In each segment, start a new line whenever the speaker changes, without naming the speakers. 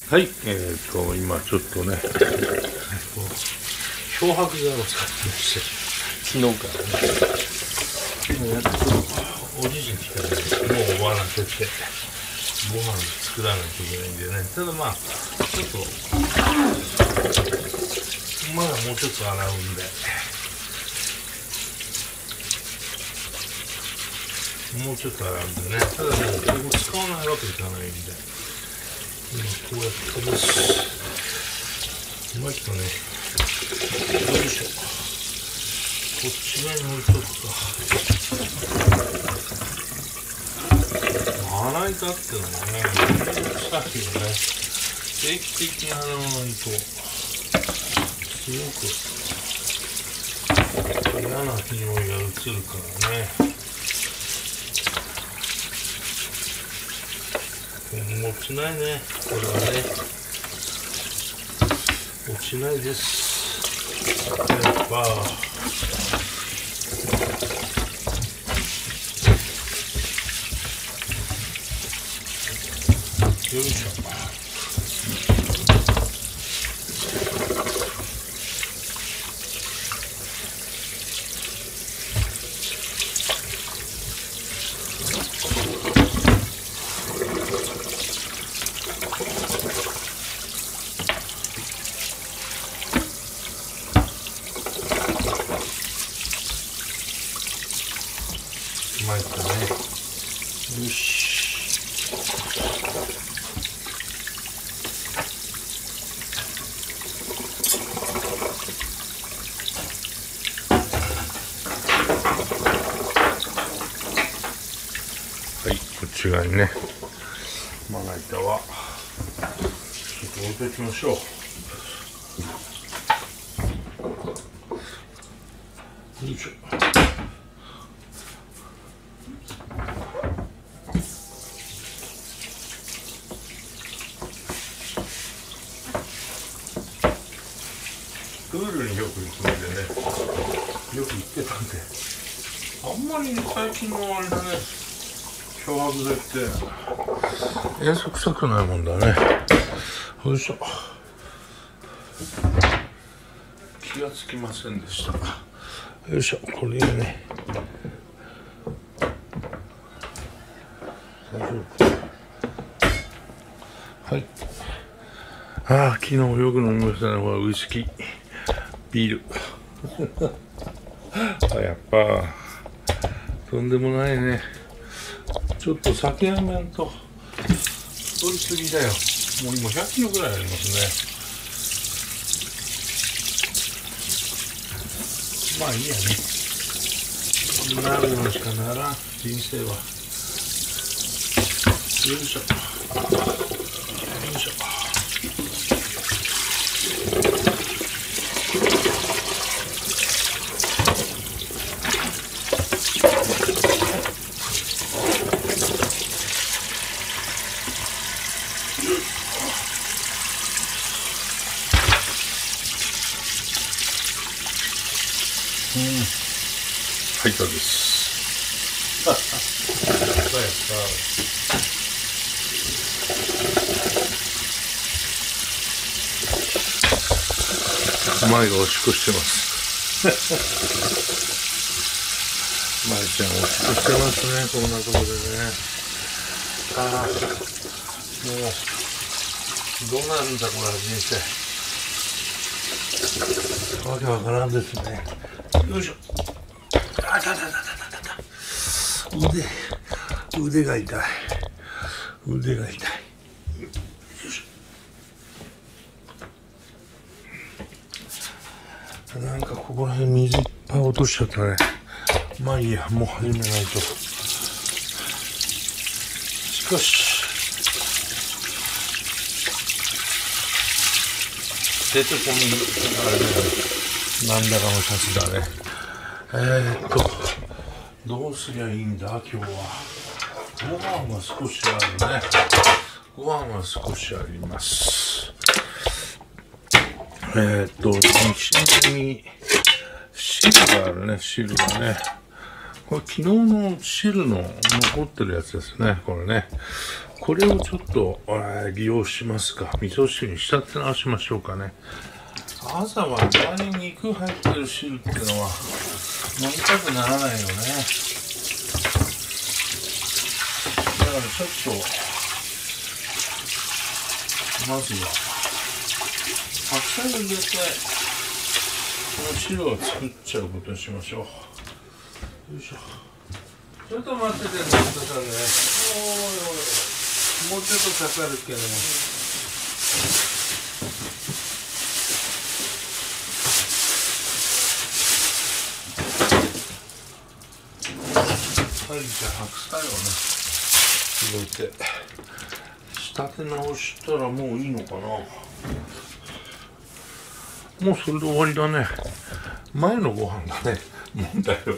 はい、今ちょっとね、漂白剤を使ってまして、昨日からね、やっとおじいちゃん来たらね、もう終わらせて、ご飯作らないといけないんでね、ただまあ、ちょっと、まだもうちょっと洗うんで、もうちょっと洗うんでね、ただもうここ使わないわけいかないんで、今こうやって飛ばす。もう一個ね、よいしょ。こっち側に置いとくか。洗いたってのもね、めんどくさいよね。定期的に洗わないと、すごく嫌な匂いが移るからね。も落ちないね、これはね。落ちないです。やっぱ。よいしょ。参ったね。よし。はい、こっち側にね、まな板はちょっと置いておきましょう。よいしょ。プールによく行くんでね、よく行ってたんで、あんまり最近のあれだね、漂白剤って塩素臭くないもんだね。よいしょ。気がつきませんでした。よいしょ、これね。大丈夫。はい。昨日よく飲みましたね、これウイスキー。ビールやっぱとんでもないね。ちょっと酒やめんと太りすぎだよ。もう今100キロぐらいありますね。まあいいやね。なるのしかならん人生は。よいしょよいしょ。入ったです。前がおしっこしてます。前ちゃんおしっこしてますね、こんなところでね。もうどうなるんだこれは人生。わけわからんですね。よいしょ。腕が痛い。腕が痛い。よいしょ。なんかここら辺水いっぱい落としちゃったね。まあいいや、もう始めないと。しかし出てこんあれだよ。なんだかのシャツだね。どうすりゃいいんだ今日は。ご飯は少しあるね。ご飯は少しあります。西に汁があるね。汁がね。これ昨日の汁の残ってるやつですね。これね。 これをちょっと利用しますか。味噌汁に仕立て直しましょうかね。朝はあまり肉入ってる汁っていうのは飲みたくならないよね。だからちょっとまずは白菜を入れてこの汁を作っちゃうことにしましょう。よいしょ。ちょっと待っててね、皆さんね。もうちょっとかかるけども。はい、じゃあ白菜をね入れて仕立て直したらもういいのかな。もうそれで終わりだね。前のご飯だね、問題は。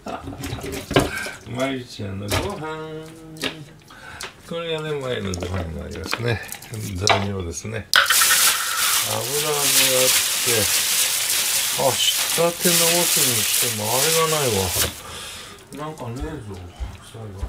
まりちゃんのご飯、これがね前のご飯になりますね。材料ですね。油があって、仕立て直すにしてもあれがないわ。なんかねえぞ、白菜が。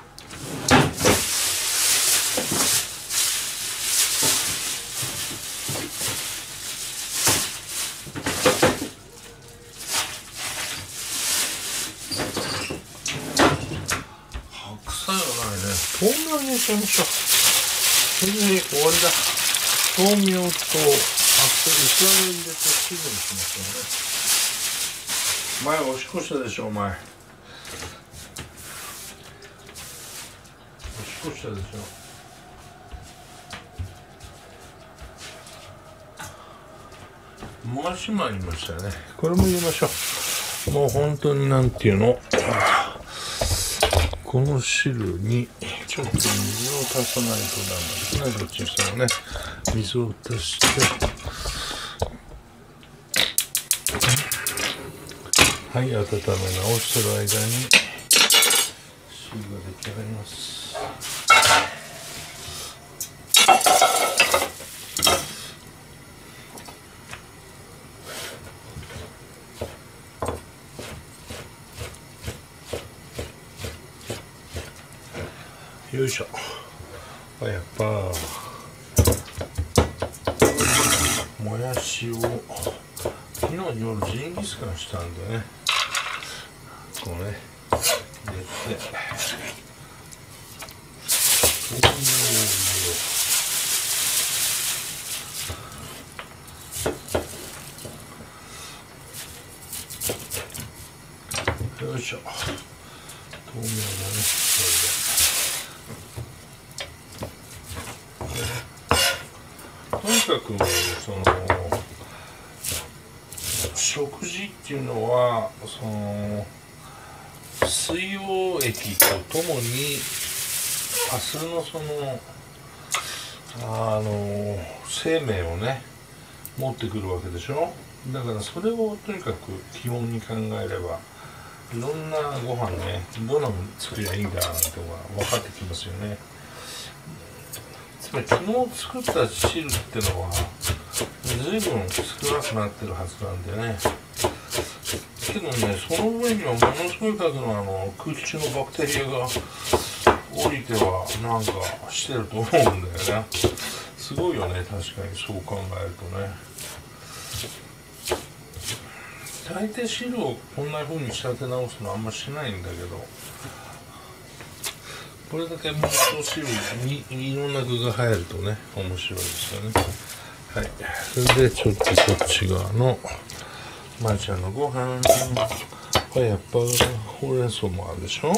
豆苗にしましょう。それで終わりだ。豆苗と薄揚げ入れて汁にしますよね。前おしっこしたでしょ、お前。おしっこしたでしょ。回しもありましたよね。これも入れましょう。もう本当になんていうの。この汁にちょっと水を足さないとダメですね。どっちにしてもね、水を足して、はい、温め直してる間に汁が出来上がります。よいしょ。やっぱもやしを昨日夜ジンギスカンしたんでね、こうね入れて、よいしょ。豆苗だね、これで。とにかくその食事っていうのはその水溶液とともに明日のその生命をね持ってくるわけでしょ。だからそれをとにかく基本に考えればいろんなご飯ね、どんなもの作りゃいいんだなんてのが分かってきますよね。つまり昨日作った汁ってのは随分少なくなってるはずなんでね。けどね、その上にはものすごい数の空気中のバクテリアが降りてはなんかしてると思うんだよね。すごいよね、確かにそう考えるとね。大抵汁をこんな風に仕立て直すのあんましないんだけど、これだけ味噌汁にいろんな具が入るとね面白いですよね。はい、それでちょっとこっち側のまーちゃんのご飯はやっぱほうれん草もあるでしょ。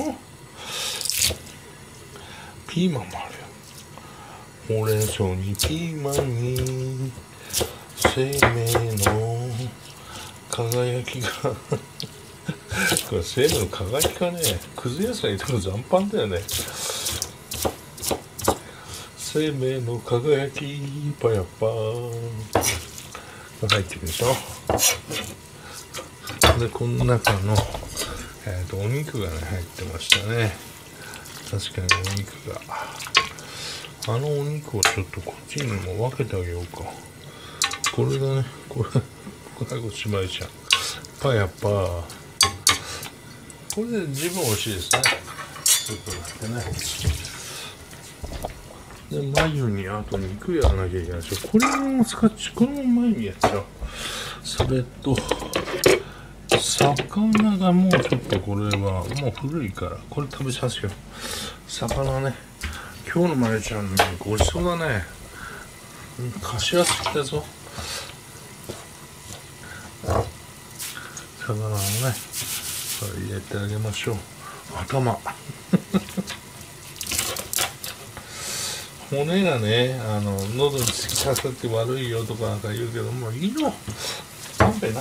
ピーマンもあるよ。ほうれん草にピーマンに生命の輝きがこれ生命の輝きがね、くず野菜とか残飯だよね。生命の輝きパヤパーが入ってるでしょ。でこの中の、お肉がね入ってましたね。確かにお肉が、お肉をちょっとこっちにも分けてあげようか。これだね、これおしまいじゃん。パヤパー、これで十分美味しいですね。スープがあってね。 で眉にあと肉やらなきゃいけないでしょ。これもスカッチ、これも眉にやっちゃう。それと魚がもうちょっと、これはもう古いからこれ食べさせよう。魚ね、今日のまゆちゃんね、ごちそうだね。かしわすきだぞ。魚をね、これ入れてあげましょう。頭骨がね、喉に突き刺さって悪いよとかなんか言うけど、もういいの。勘弁な。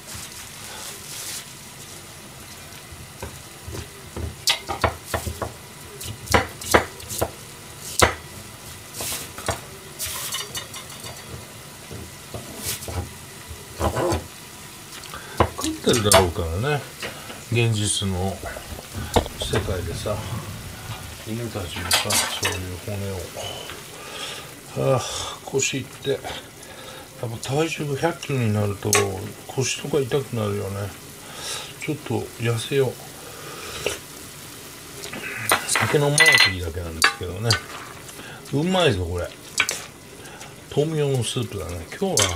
食ってるだろうからね、現実の世界でさ、犬たちもさ、そういう骨を。腰って、やっぱ体重が100キロになると腰とか痛くなるよね。ちょっと痩せよう。酒飲まなくていいだけなんですけどね。うまいぞこれ。豆苗のスープだね。今日は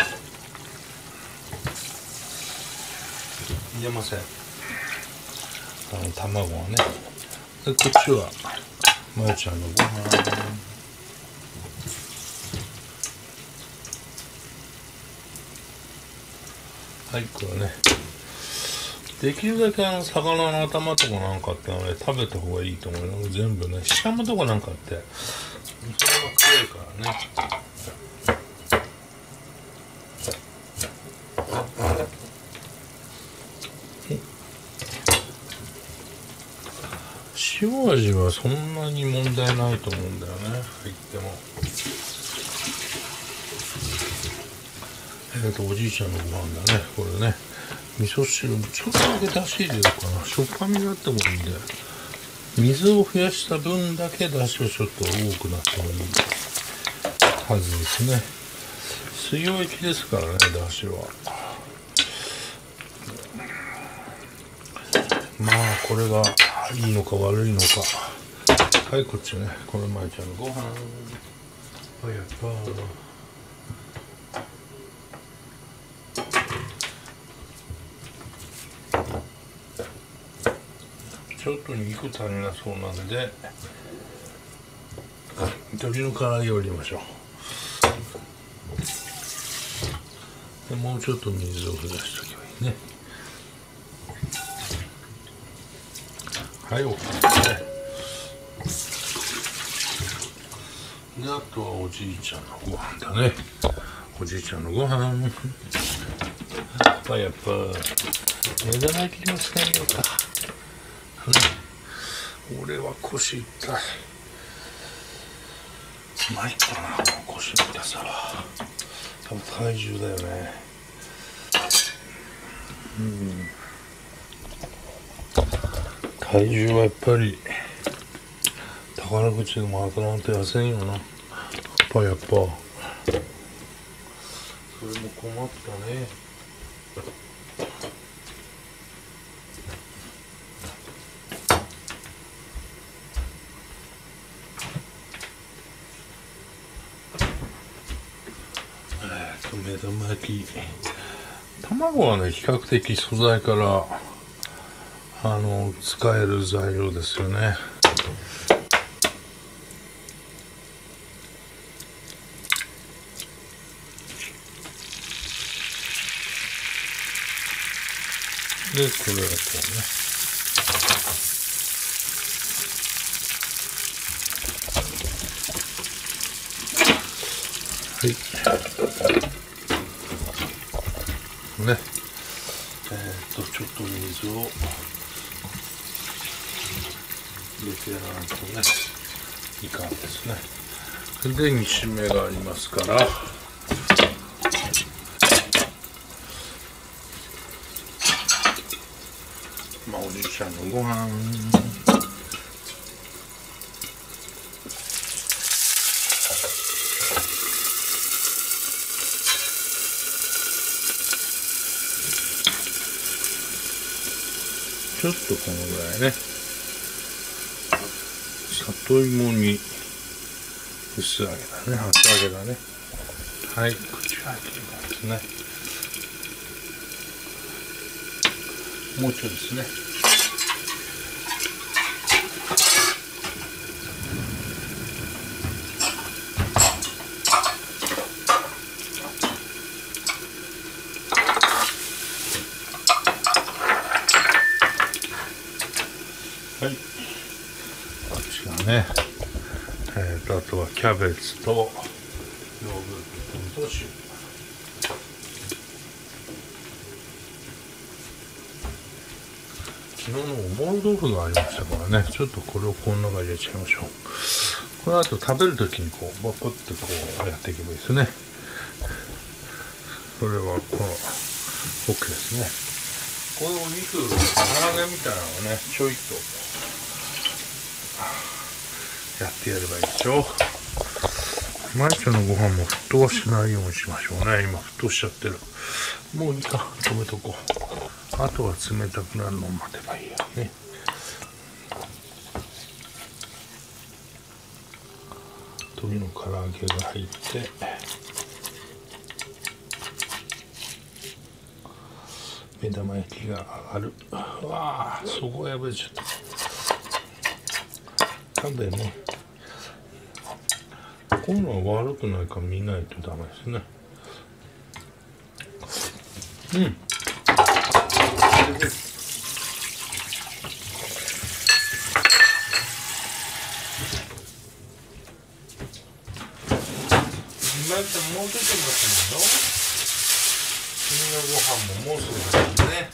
入れません。卵はね。でこっちはまゆちゃんのご飯。はい、これね。できるだけ魚の頭とかなんかってね、食べた方がいいと思うよ。全部ね、シャムとかなんかって、それが強いからね。塩味はそんなに問題ないと思うんだよね。入っても。おじいちゃんのご飯だね。これね。味噌汁ちょっとだけ出汁入れようかな。しょっぱみがあってもいいんで、水を増やした分だけ出汁をちょっと多くなってもいいはずですね。水溶液ですからね、出汁は。まあこれがいいのか悪いのか。はい、こっちね。これまゆちゃんのご飯。やっぱちょっと肉足りなそうなんで、鶏の唐揚げを入れましょう。でもうちょっと水を増やしておけばいいね。はい、OK で、あとはおじいちゃんのご飯だね。おじいちゃんのご飯。やっぱ目玉焼きにしてみようか。俺は腰痛い。まいったな、腰の痛さは。多分体重だよね。体重はやっぱり宝くじでも当たらんと痩せんよな。やっぱそれも困ったね。目玉焼き、卵はね比較的素材から使える材料ですよね。でこれはこうね。はいね、ちょっと水を入れてやらないとねいかんですね。で煮しめがありますから、まあおじいちゃんのご飯。ちょっとこのぐらいね。里芋に薄揚げだね、厚揚げだね。はい、口が開ける感じですね。もうちょいですね。はい、こっちがね、あとはキャベツとヨーグルトと塩。昨日のおぼろ豆腐がありましたからね、ちょっとこれをこの中に入れちゃいましょう。この後食べるときにこうバコッとこうやっていけばいいですね。それはこの OK ですね。このお肉唐揚げみたいなのをね、ちょいとやってやればいいでしょう。毎日のご飯も沸騰しないようにしましょうね。今沸騰しちゃってる。もういいか、止めとこう。あとは冷たくなるのを待てばいいやね。鶏の唐揚げが入って、目玉焼きが上がる。うわあ、そこ破れちゃった。食べね。こういうのは悪くないから見ないとダメですね。うん。もうちょっと待ってますよ。君のご飯ももうすぐですね。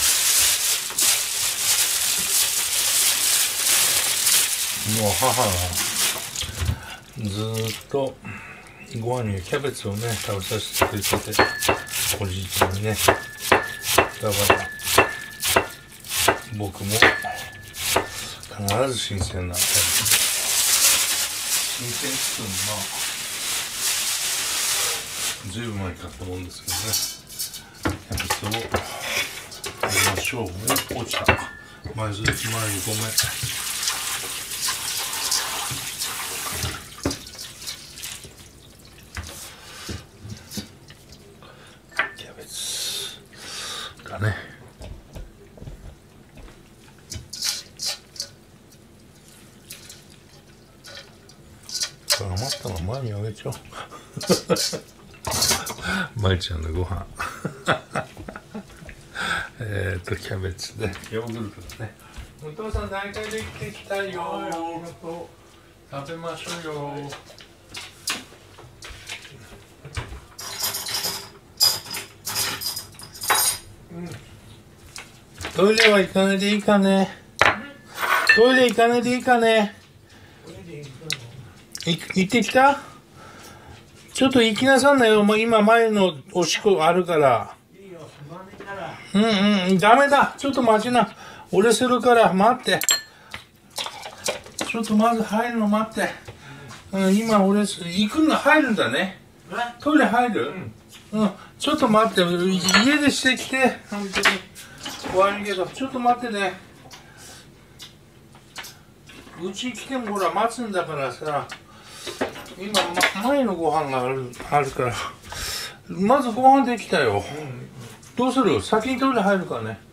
もう母がずーっとご飯にキャベツをね食べさせてくれてて、おじいちゃんにね。だから僕も必ず新鮮なキャベツ、新鮮って言ってもまあずいぶん前に買ったもんですけどね。キャベツを入れましょう。落ちた。前にごめん。キャベツだね。これ余ったの前にあげちゃおう。まいちゃんのご飯キャベツでヨーグルトだね。お父さん大体できてきたよ。食べましょうよ。トイレは行かないでいいかね。トイレ行かないでいいかね。行ってきた？ちょっと行きなさんなよ。もう今前のおしっこあるから。いいよ、ダメだ。ちょっと待ちな。俺するから待って。ちょっとまず入るの待って。今俺行くの入るんだね。トイレ入る？ちょっと待って。家でしてきて。本当に。悪いけど、ちょっと待ってね。うち来てもほら待つんだからさ。今、前のご飯があるからまずご飯できたよ。どうする？先にトイレ入るからね。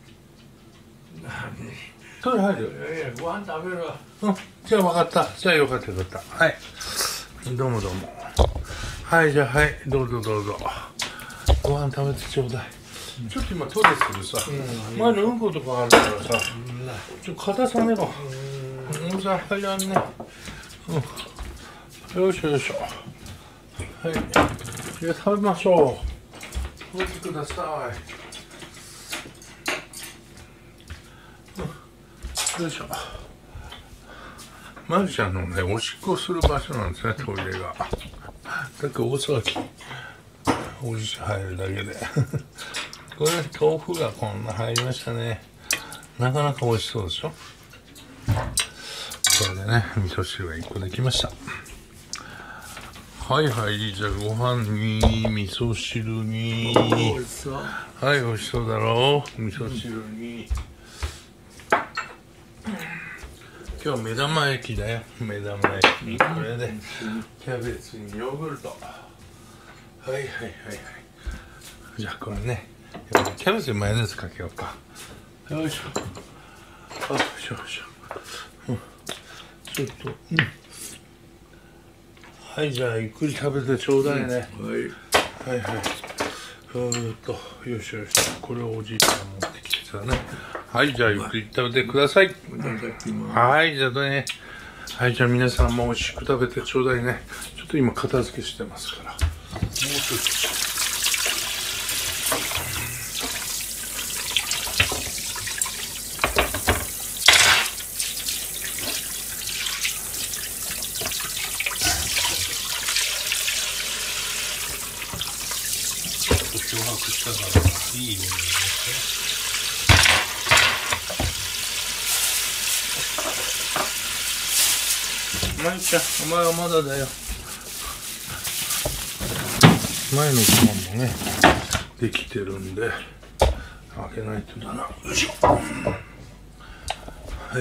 トイレ入る？いやいや、ご飯食べるわ。じゃあ分かった。じゃあよかったよかった。はい、どうもどうも。はい、じゃあはい、どうぞどうぞ。ご飯食べてちょうだい。ちょっと今トイレするさ、前のうんことかあるからさ、ちょっと肩さねばさ入らんね。よいしょよいしょ。はい。じゃあ食べましょう。食べてください。よいしょ。まるちゃんのね、おしっこする場所なんですね、トイレが。だから大騒ぎ。おじちゃん入るだけで。これ、豆腐がこんな入りましたね。なかなか美味しそうでしょ。これでね、味噌汁が1個できました。はいはい、じゃあご飯に味噌汁に、はい、美味しそうだろう。味噌汁に、 今日は目玉焼きだよ。目玉焼き。これでキャベツにヨーグルト。はいはいはいはい。じゃあこれね、キャベツにマヨネーズかけようか。よいしょ。あ、よいしょよいしょ。ちょっと、はい、じゃあゆっくり食べてちょうだいね。はいはいはい。よいしょよいしょ。これをおじいちゃん持ってきてたね。はい、じゃあゆっくり食べてください。はい、じゃあね。はい、じゃあ皆さんも美味しく食べてちょうだいね。ちょっと今片付けしてますから。もうちょっと。漂白したからいい匂いですね。まゆちゃん、お前はまだだよ。前のご飯もね、できてるんで、開けないとだな。よいしょ。はいはい。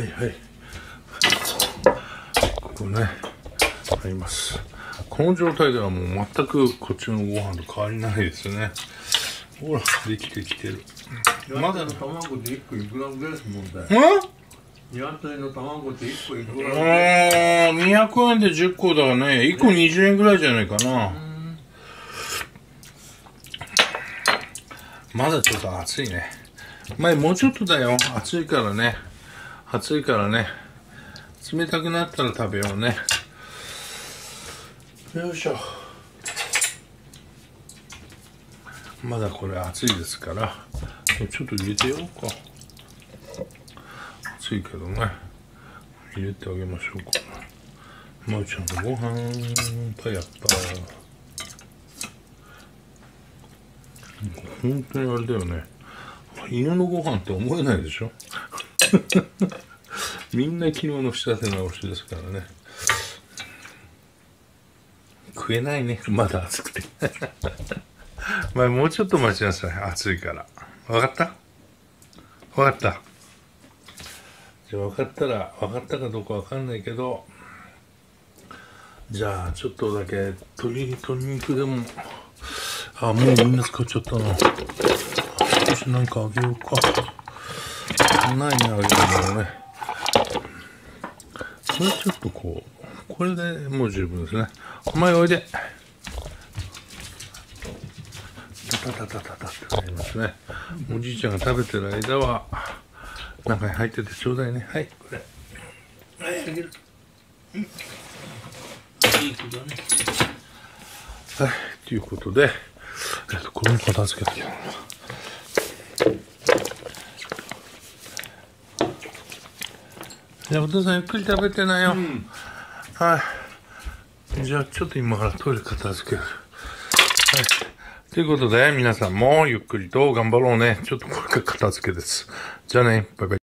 ここね、あります。この状態ではもう全くこっちのご飯と変わりないですね。ほら、できてきてる。
まだの卵で1個いくらぐらいですもんね。鶏の卵って1個いくらぐらい
200円で10個だからね。1個20円ぐらいじゃないかな。まだちょっと暑いね。前もうちょっとだよ。暑いからね。暑いからね。冷たくなったら食べようね。よいしょ。まだこれ熱いですからちょっと入れてやろうか。熱いけどね、入れてあげましょうか。まゆちゃんのご飯パヤッパー。本当にあれだよね、犬のご飯って思えないでしょみんな昨日の仕立て直しですからね。食えないね、まだ暑くてまあもうちょっと待ちなさい、暑いから。分かった？分かった。じゃあ分かったかどうか分かんないけど、じゃあちょっとだけ鶏肉でも、もうみんな使っちゃったな。少しなんかあげようか。ないね、あげるのね。これちょっとこれでもう十分ですね。お前おいで。タタタタタってなりますね。おじいちゃんが食べてる間は中に入っててちょうだいね。はい、これ。はい、あげる。いい子だね。はい、ということで、これも片付けてきた。じゃあお父さんゆっくり食べてなよ。はい。じゃあちょっと今からトイレ片付ける。はい。ということで皆さんもゆっくりと頑張ろうね。ちょっとこれが片付けです。じゃあね、バイバイ。